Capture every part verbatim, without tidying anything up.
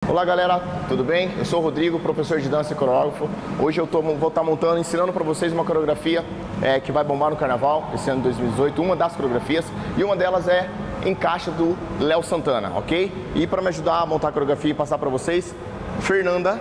Olá galera, tudo bem? Eu sou o Rodrigo, professor de dança e coreógrafo. Hoje eu tô, vou estar montando, ensinando para vocês uma coreografia é, que vai bombar no carnaval, esse ano de dois mil e dezoito, uma das coreografias, e uma delas é Encaixa do Léo Santana, ok? E para me ajudar a montar a coreografia e passar para vocês, Fernanda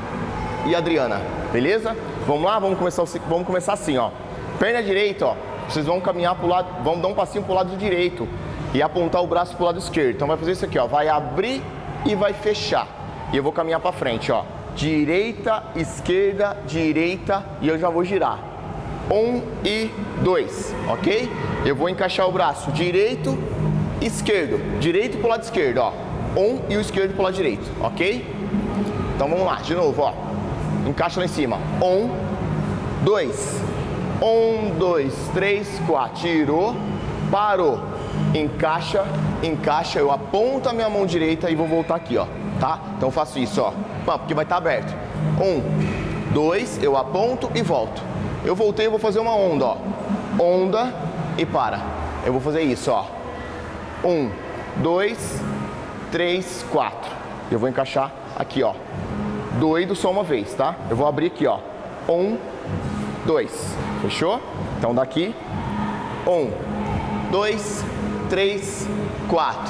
e Adriana, beleza? Vamos lá, vamos começar, vamos começar assim, ó. Perna direita, ó, vocês vão caminhar pro lado, vão dar um passinho pro lado direito e apontar o braço pro lado esquerdo. Então vai fazer isso aqui, ó, vai abrir e vai fechar. E eu vou caminhar para frente, ó. Direita, esquerda, direita e eu já vou girar. Um e dois, ok? Eu vou encaixar o braço direito, esquerdo, direito pro lado esquerdo, ó. Um e o esquerdo pro lado direito, ok? Então vamos lá, de novo, ó. Encaixa lá em cima. Um, dois. Um, dois, três, quatro. Tirou, parou. Encaixa, encaixa. Eu aponto a minha mão direita e vou voltar aqui, ó. Tá? Então eu faço isso, ó. Porque vai estar aberto. Um, dois, eu aponto e volto. Eu voltei, eu vou fazer uma onda, ó. Onda e para. Eu vou fazer isso, ó. Um, dois, três, quatro. Eu vou encaixar aqui, ó. Doido só uma vez, tá? Eu vou abrir aqui, ó. Um, dois. Fechou? Então daqui. Um, dois, três, quatro.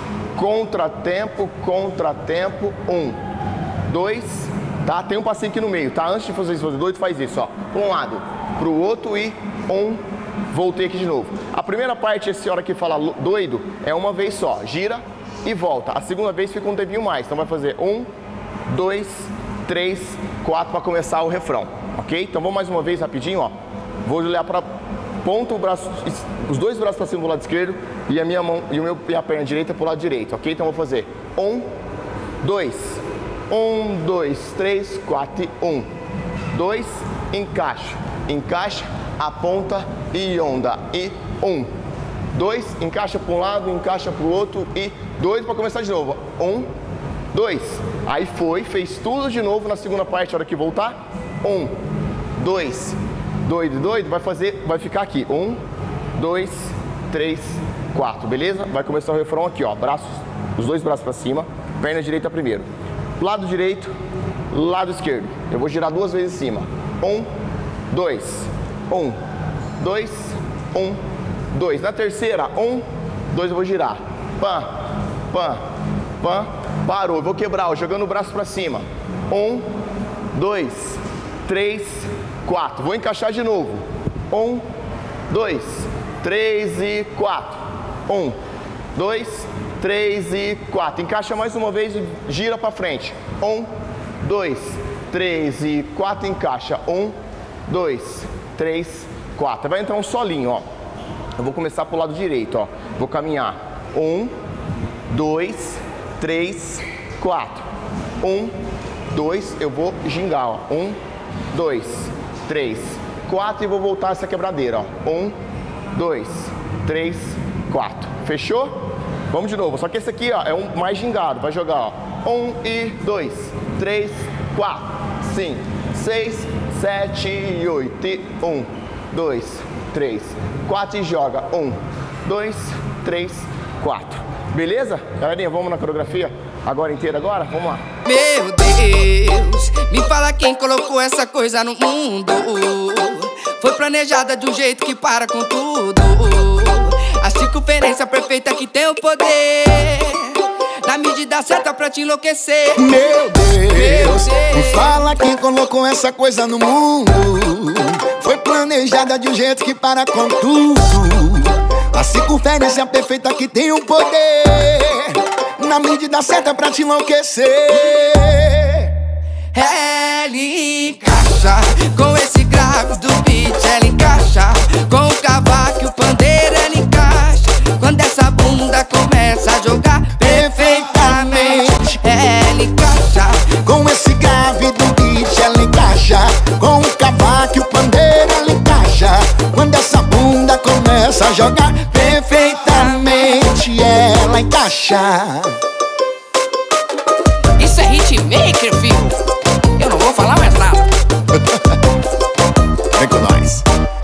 Contratempo, contratempo. Um, dois, tá? Tem um passinho aqui no meio, tá? Antes de fazer isso, fazer doido, faz isso, ó. Para um lado, para o outro e um. Voltei aqui de novo. A primeira parte, essa hora que fala doido, é uma vez só. Gira e volta. A segunda vez fica um tempinho mais. Então vai fazer um, dois, três, quatro para começar o refrão, ok? Então vamos mais uma vez rapidinho, ó. Vou olhar para ponta o braço, os dois braços para cima do lado esquerdo e a minha mão e o meu e a perna direita para o lado direito, ok? Então vou fazer um, dois, um, dois, três, quatro e um, dois, encaixa, encaixa, aponta e onda e um, dois, encaixa para um lado, encaixa para o outro e dois para começar de novo. Um, dois, aí foi, fez tudo de novo na segunda parte, a hora que voltar. Um, dois, doido, doido, vai fazer, vai ficar aqui. Um, dois, três, quatro, beleza? Vai começar o refrão aqui, ó. Braços, os dois braços para cima, perna direita primeiro. Lado direito, lado esquerdo. Eu vou girar duas vezes em cima. Um, dois, um, dois, um, dois. Na terceira, um, dois, eu vou girar. Pã, pã, pã. Parou, eu vou quebrar, ó, jogando o braço para cima. Um, dois, três, quatro. Vou encaixar de novo. Um, dois, três e quatro. Um, dois, três e quatro. Encaixa mais uma vez e gira para frente. Um, dois, três e quatro. Encaixa. Um, dois, três, quatro. Vai entrar um solinho, ó. Eu vou começar pro lado direito, ó. Vou caminhar. Um, dois, três, quatro. Um, dois, eu vou gingar, ó. Um, dois, três, quatro e vou voltar essa quebradeira, ó. Um, dois, três, quatro. Fechou? Vamos de novo. Só que esse aqui, ó, é um mais gingado. Vai jogar, ó. Um e dois, três, quatro, cinco, seis, sete e oito. E um, dois, três, quatro e joga. Um, dois, três, quatro. Beleza? Galerinha, vamos na coreografia? Agora inteira agora? Vamos lá. Meu Deus, me fala quem colocou essa coisa no mundo. Foi planejada de um jeito que para com tudo. A circunferência perfeita que tem o poder, na medida certa pra te enlouquecer. Meu Deus, me fala quem colocou essa coisa no mundo. Foi planejada de um jeito que para com tudo. A circunferência perfeita que tem o poder, na medida certa pra te enlouquecer. Ela encaixa com esse grave do beat. Ela encaixa com o cavaco e o pandeiro. Ela encaixa quando essa bunda começa a jogar perfeitamente. Ela encaixa com esse grave do beat. Ela encaixa com o cavaco e o pandeiro. Ela encaixa quando essa bunda começa a jogar perfeitamente. Ela encaixa. Isso é hitmaker, filho. Eu não vou falar mais nada. Vem com nós.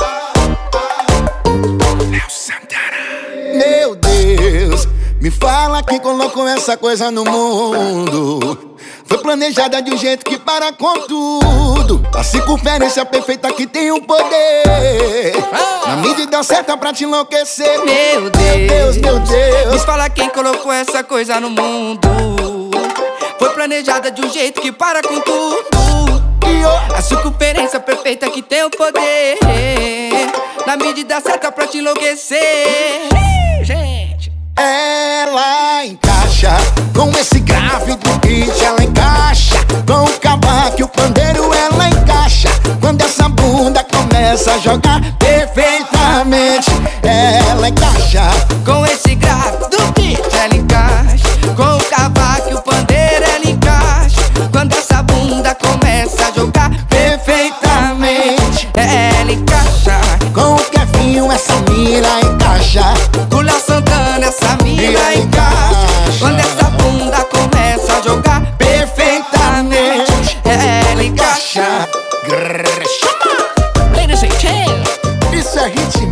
Léo Santana. Meu Deus, me fala quem colocou essa coisa no mundo. foi planejada de um jeito que para com tudo. A circunferência perfeita que tem o poder, na medida certa pra te enlouquecer. Meu Deus, meu Deus, meu Deus. Me fala quem colocou essa coisa no mundo. Foi planejada de um jeito que para com tudo. A circunferência perfeita que tem o poder, na medida certa pra te enlouquecer. Gente, ela encaixa com esse grave do beat, ela encaixa com o cavaco e o pandeiro, ela encaixa quando essa bunda começa a jogar perfeitamente. Ela encaixa com esse grave do beat, ela encaixa com o cavaco e o pandeiro, ela encaixa quando essa bunda começa a jogar perfeitamente. Ela encaixa com o Kevinho, essa mina encaixa com o Léo Santana, essa mina encaixa quando essa bunda começa a jogar perfeitamente. Ela encaixa. Grrr, Ladies and gentlemen, isso é hit